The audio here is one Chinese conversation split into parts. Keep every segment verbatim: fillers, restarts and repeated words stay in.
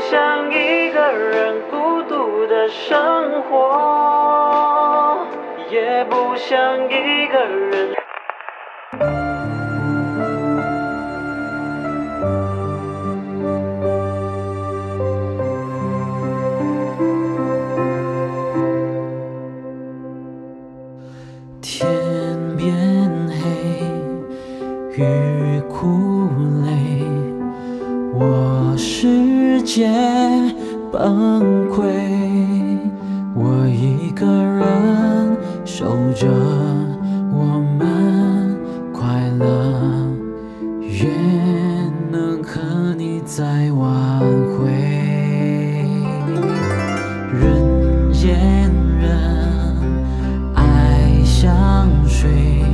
想一个人孤独的生活，也不想一个人。 天变黑，雨哭泪，我世界崩溃，我一个人守着我们快乐，愿能和你再挽回。人见人爱像水，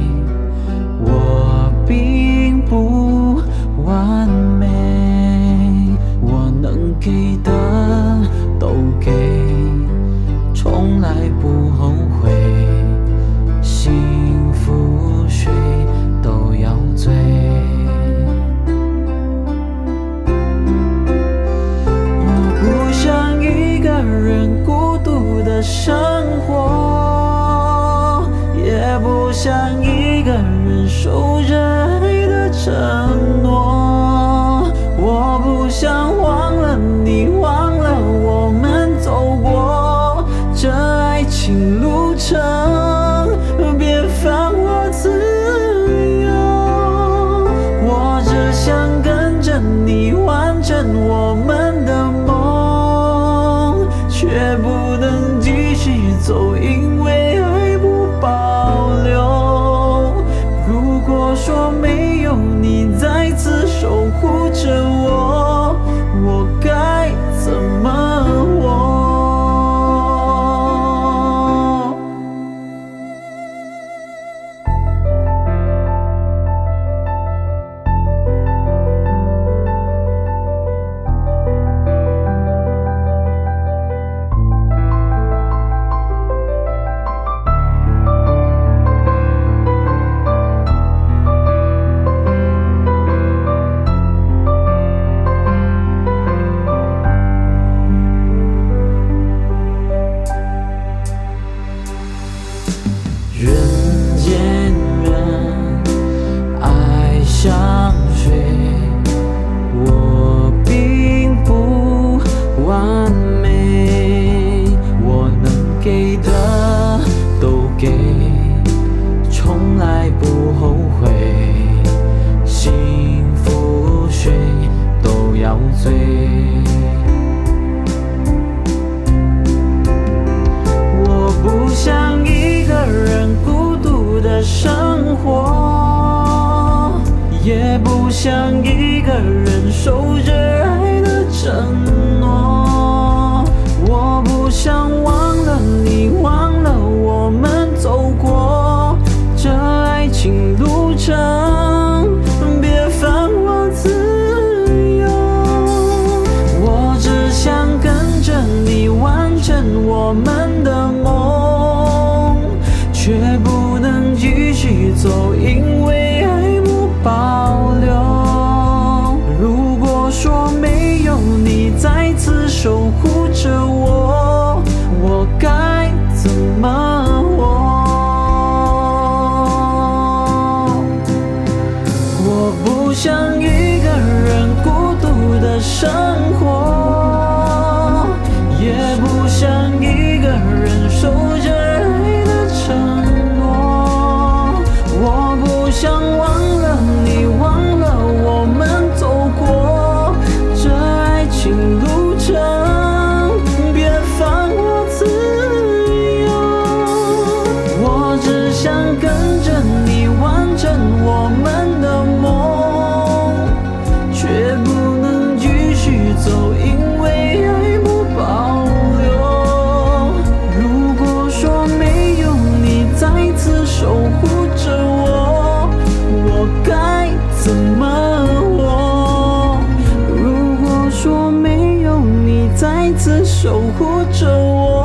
我并不完美，我能给的都给，从来不后悔，幸福谁都要醉。我不想一个人孤独的生活，也不想一个人守着爱的承诺，我不想忘了你，忘了我们走过这爱情路程，别放我自由，我只想跟着你完成我们的梦，却不能继续走，因为爱不保留。如果说没有你再次守护着我，我该怎么活？人见人爱像水，我并不完美，我能给的都给，从来不后悔，幸福谁都要醉。我不想一个人孤独的生活，也不想一个人守着爱的承诺，我不想忘了你，忘了我们走过这爱情路程，别放我自由，我只想跟着你完成我们的梦，却不能继续走，因为爱不保留。如果说没有你再次守护着我，我该怎么活？我不想一个人孤独的生活，也不想一个人守着爱的承诺，我不想忘了你，忘了我们走过这爱情路程，别放我自由，我只想跟着你完成我们的梦，却不能继续走，因为爱不保留。如果说没有你再次守护着我，我该怎么活？如果说没有你再次守护着我，